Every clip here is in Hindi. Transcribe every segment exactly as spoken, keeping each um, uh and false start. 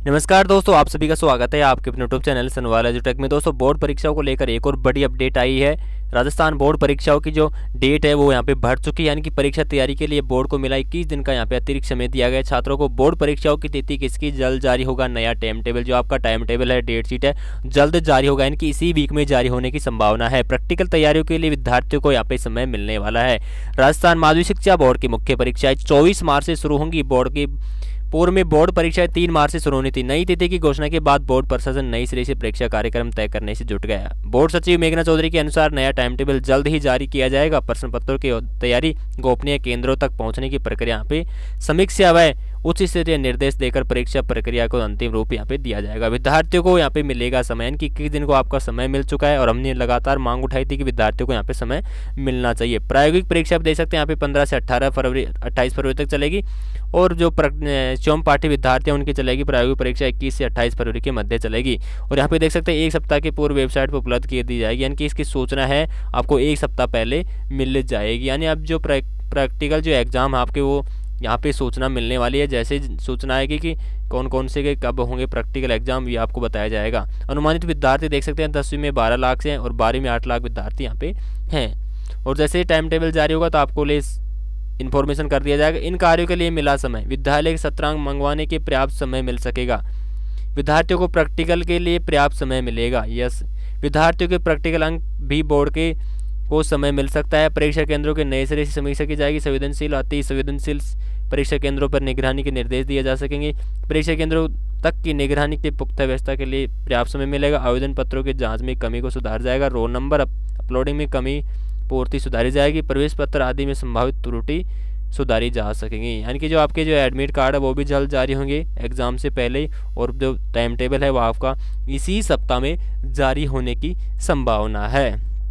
नमस्कार दोस्तों, आप सभी का स्वागत है आपके अपने यूट्यूब चैनल सनवाल एजुटेक में। दोस्तों, बोर्ड परीक्षाओं को लेकर एक और बड़ी अपडेट आई है। राजस्थान बोर्ड परीक्षाओं की जो डेट है वो यहाँ पे बढ़ चुकी है, यानी कि परीक्षा तैयारी के लिए बोर्ड को मिला इक्कीस दिन का यहाँ पे अतिरिक्त समय दिया गया है छात्रों को। बोर्ड परीक्षाओं की तिथि किसकी जल्द जारी होगा, नया टाइम टेबल जो आपका टाइम टेबल है, डेट शीट है, जल्द जारी होगा, यानी कि इसी वीक में जारी होने की संभावना है। प्रैक्टिकल तैयारियों के लिए विद्यार्थियों को यहाँ पे समय मिलने वाला है। राजस्थान माध्यमिक शिक्षा बोर्ड की मुख्य परीक्षाएं चौबीस मार्च से शुरू होंगी। बोर्ड की पूर्व में बोर्ड परीक्षाएं तीन मार्च से शुरू होनी थी। नई तिथि की घोषणा के बाद बोर्ड प्रशासन नई सिरे से परीक्षा कार्यक्रम तय करने से जुट गया। बोर्ड सचिव मेघना चौधरी के अनुसार नया टाइम टेबल जल्द ही जारी किया जाएगा। प्रश्न पत्रों की तैयारी गोपनीय केंद्रों तक पहुंचने की प्रक्रिया यहाँ पे समीक्षा व उच्च स्तरीय निर्देश देकर परीक्षा प्रक्रिया को अंतिम रूप यहाँ पे दिया जाएगा। विद्यार्थियों को यहाँ पे मिलेगा समय, यानी कि इक्कीस दिन को आपका समय मिल चुका है और हमने लगातार मांग उठाई थी कि विद्यार्थियों को यहाँ पे समय मिलना चाहिए। प्रायोगिक परीक्षा आप देख सकते हैं यहाँ पे पंद्रह से अट्ठारह फरवरी अट्ठाईस फरवरी तक चलेगी और जो स्वयं पाठी विद्यार्थी हैं उनकी चलेगी प्रायोगिक परीक्षा इक्कीस से अट्ठाईस फरवरी के मध्य चलेगी। और यहाँ पे देख सकते हैं एक सप्ताह के पूर्व वेबसाइट पर उपलब्ध की दी जाएगी, यानी कि इसकी सूचना है आपको एक सप्ताह पहले मिल जाएगी। यानी अब जो प्रैक्टिकल जो एग्जाम आपके वो यहाँ पे सूचना मिलने वाली है। जैसे सूचना आएगी कि कौन कौन से के कब होंगे प्रैक्टिकल एग्जाम, ये आपको बताया जाएगा। अनुमानित विद्यार्थी देख सकते हैं दसवीं में बारह लाख से हैं और बारहवीं में आठ लाख विद्यार्थी यहाँ पे हैं। और जैसे ही टाइम टेबल जारी होगा तो आपको ले इन्फॉर्मेशन कर दिया जाएगा। इन कार्यों के लिए मिला समय, विद्यालय के सत्रांक मंगवाने के पर्याप्त समय मिल सकेगा। विद्यार्थियों को प्रैक्टिकल के लिए पर्याप्त समय मिलेगा। यस, विद्यार्थियों के प्रैक्टिकल अंक भी बोर्ड के को समय मिल सकता है। परीक्षा केंद्रों के नए सिरे से समीक्षा की जाएगी। संवेदनशील अति संवेदनशील परीक्षा केंद्रों पर निगरानी के निर्देश दिए जा सकेंगे। परीक्षा केंद्रों तक की निगरानी की पुख्ता व्यवस्था के लिए पर्याप्त समय मिलेगा। आवेदन पत्रों की जांच में कमी को सुधार जाएगा। रोल नंबर अपलोडिंग में कमी पूर्ति सुधारी जाएगी। प्रवेश पत्र आदि में संभावित त्रुटि सुधारी जा सकेंगी। यानी कि जो आपके जो एडमिट कार्ड है वो भी जल्द जारी होंगे एग्जाम से पहले, और जो टाइम टेबल है वो आपका इसी सप्ताह में जारी होने की संभावना है।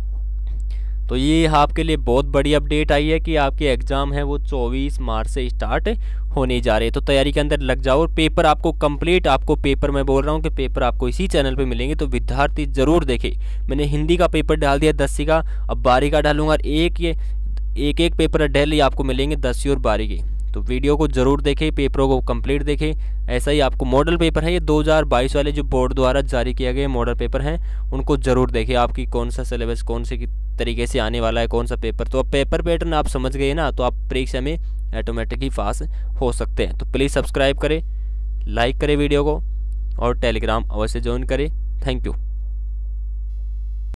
तो ये आपके लिए बहुत बड़ी अपडेट आई है कि आपके एग्जाम है वो चौबीस मार्च से स्टार्ट होने जा रहे हैं। तो तैयारी के अंदर लग जाओ और पेपर आपको कंप्लीट, आपको पेपर मैं बोल रहा हूँ कि पेपर आपको इसी चैनल पे मिलेंगे, तो विद्यार्थी जरूर देखें। मैंने हिंदी का पेपर डाल दिया दसवीं का, अब बारहवीं का डालूंगा। एक ये एक एक पेपर डेली आपको मिलेंगे दसवीं और बारहवीं के। तो वीडियो को जरूर देखें, पेपरों को कंप्लीट देखें। ऐसा ही आपको मॉडल पेपर है ये दो हज़ार बाईस वाले जो बोर्ड द्वारा जारी किए गए मॉडल पेपर हैं उनको जरूर देखें। आपकी कौन सा सिलेबस कौन से तरीके से आने वाला है, कौन सा पेपर, तो अब पेपर पैटर्न आप समझ गए ना, तो आप परीक्षा में ऑटोमेटिक ही पास हो सकते हैं। तो प्लीज़ सब्सक्राइब करें, लाइक करें वीडियो को और टेलीग्राम अवश्य ज्वाइन करें। Thank you.